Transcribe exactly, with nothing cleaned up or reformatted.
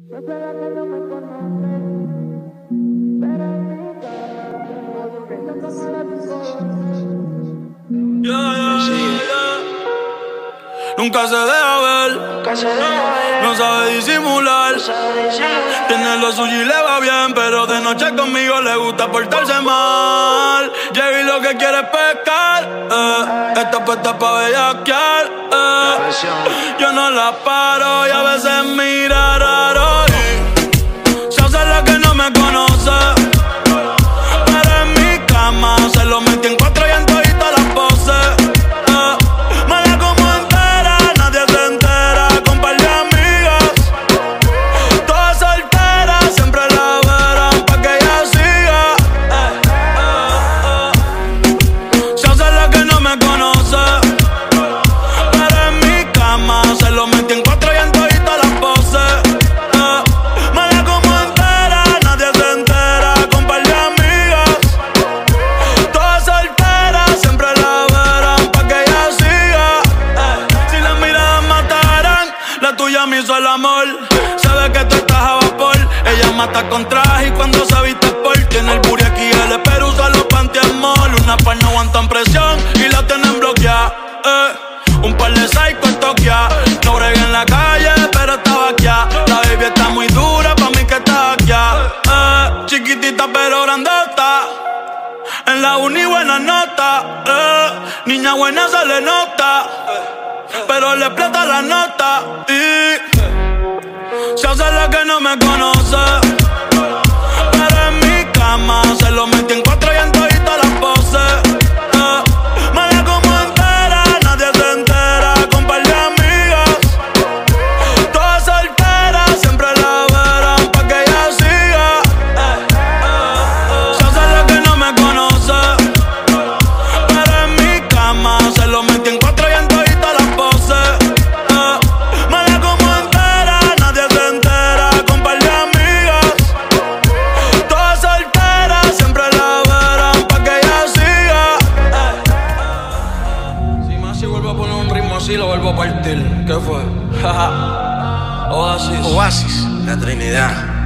No será que no me conoces, pero en mi cara tengo siempre como la tu Yeah, yeah, yeah, yeah. Nunca se deja ver, Nunca se deja ver, no sabe disimular. no sabe disimular. Tiene lo suyo y le va bien, pero de noche conmigo le gusta portarse mal. Llega y lo que quiere es pescar, eh. Está puesta pa' bellaquear, eh. Yo no la paro y a veces mira raro y se hace la que no me conoce, pero en mi cama se lo metí en cuatro y en todita las poses, eh. Me la como entera, nadie se entera, con par de amigas, todas solteras, siempre la verán pa' que ella siga, eh, eh, eh. Se hace la que no me conoce, pero en mi cama se lo metí en cuatro y en todita las poses, eh. Me la como entera, nadie se entera, con par de amigas, todas solteras, siempre la verán pa' que ella siga, eh. Si las miradas mataran, la tuya me hizo el amor. Sabe que tú estás a vapor, ella mata con traje y cuando se viste por tiene el booty aquí, el espero usa los pantiamol. Una par no aguantan presión y la tienen bloqueada, eh. Un par de psycho en Tokia, no bregué en la calle, pero estaba aquí. La baby está muy dura, pa' mí que está aquí, eh. Chiquitita pero grandota, en la uni buena nota, eh. Niña buena se le nota, pero le explota la nota y se hace la que no me conoce, pero en mi cama se lo metí en cuatro y en todita las poses, eh. Me la como entera, nadie se entera, con par de amigas, todas solteras, siempre la verán pa' que ella siga, eh, eh. Se hace la que no me conoce, pero en mi cama se lo metí en cuatro y en todita las poses, eh. Me la como entera, nadie se entera, con par de amigas, todas solteras, siempre la verán pa' que ella siga, eh. Si más si vuelvo a poner un ritmo así, lo vuelvo a partir. ¿Qué fue? Oasis. Oasis, la Trinidad.